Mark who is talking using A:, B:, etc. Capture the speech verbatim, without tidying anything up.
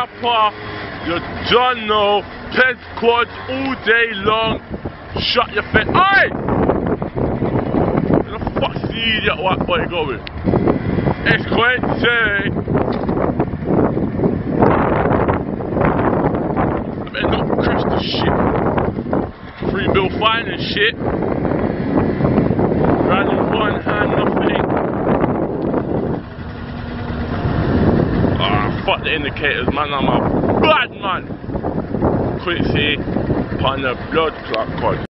A: Napa, you don't know, pet quads all day long, shut your face. Oi! Where the fuck's the idiot white boy going? It's going to... I better not crash this shit. Free bill fine and shit. Running one hand, nothing. Ah, fuck the indicators, man, I'm a bad man. Couldn't see upon the blood clot card.